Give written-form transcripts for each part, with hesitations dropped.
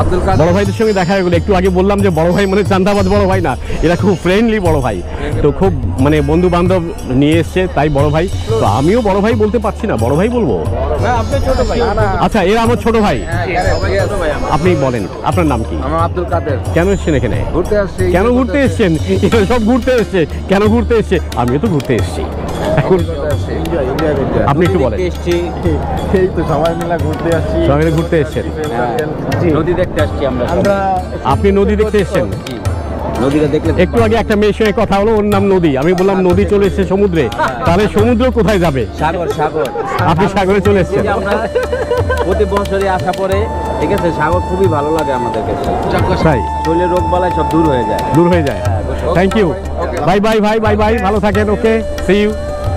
বড় ভাইদের সঙ্গে দেখা হয়ে গেলো। একটু আগে বললাম যে বড় ভাই মানে চান্দাবাজ বড় ভাই না, এরা খুব ফ্রেন্ডলি বড় ভাই, তো খুব মানে বন্ধু বান্ধব নিয়ে এসছে তাই বড় ভাই। তো আমিও বড় ভাই বলতে পারছি না, বড় ভাই বলবো। আচ্ছা, এরা আমার ছোট ভাই। আপনি বলেন আপনার নাম কি? আব্দুল কাদের। কেন এসছেন এখানে? ঘুরতে আসছি। কেন ঘুরতে এসছেন? এরা সব ঘুরতে এসছে, কেন ঘুরতে এসছে? আমিও তো ঘুরতে এসছি। এখন আপনি একটু বলেন। এই তো সবাই মিলে ঘুরতে আসছি। সবাই মিলে ঘুরতে এসছেন? নদী দেখতে আসছি আমরা। আপনি নদী দেখতে এসছেন? নদীটা দেখলে একটু আগে একটা মেয়ের সঙ্গে কথা হলো, ওর নাম নদী। আমি বললাম নদী চলে এসছে সমুদ্রে, তাহলে সমুদ্র কোথায় যাবে? সাগর। সাগর। আপনি সাগরে চলে এসছেন। আমরা প্রতি বছরই আসা পরে, ঠিক আছে, সাগর খুবই ভালো লাগে আমাদের কাছে। তাই শরীরের রোগ বালাই সব দূর হয়ে যায়। দূর হয়ে যায়। থ্যাংক ইউ, বাই বাই ভাই, বাই বাই, ভালো থাকেন। Okay, see you.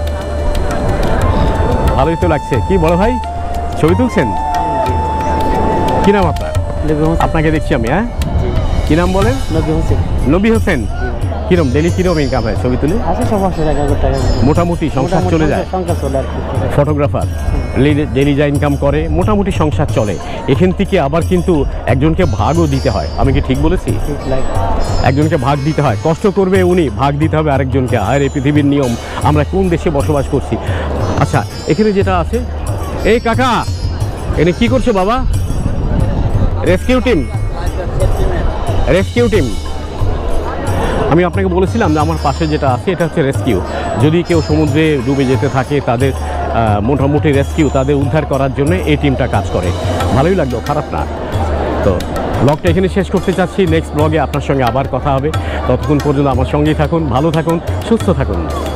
ভালোই তো লাগছে। কি বড় ভাই ছবি তুলছেন? কি নাম আপনার? আপনাকে দেখছি আমি। হ্যাঁ, কি নাম বলেন? নবী হোসেন। কিরম ডেলি কিরম ইনকাম হয় ছবি তুলে? মোটামুটি সংসার চলে যায়। ফটোগ্রাফার ডেলি যা ইনকাম করে মোটামুটি সংসার চলে। এখান থেকে আবার কিন্তু একজনকে ভাগও দিতে হয়। আমি কি ঠিক বলেছি? একজনকে ভাগ দিতে হয়, কষ্ট করবে উনি, ভাগ দিতে হবে আরেকজনকে। আর এই পৃথিবীর নিয়ম, আমরা কোন দেশে বসবাস করছি। আচ্ছা, এখানে যেটা আছে, এই কাকা এনে কি করছো বাবা? Rescue team, rescue team. আমি আপনাকে বলেছিলাম যে আমার পাশে যেটা আছে এটা হচ্ছে রেস্কিউ। যদি কেউ সমুদ্রে ডুবে যেতে থাকে তাদের মোটামুটি রেস্কিউ, তাদের উদ্ধার করার জন্য এই টিমটা কাজ করে। ভালোই লাগলো, খারাপ না। তো ব্লগটা এখানে শেষ করতে চাচ্ছি। নেক্সট ব্লগে আপনার সঙ্গে আবার কথা হবে। ততক্ষণ পর্যন্ত আমার সঙ্গেই থাকুন, ভালো থাকুন, সুস্থ থাকুন।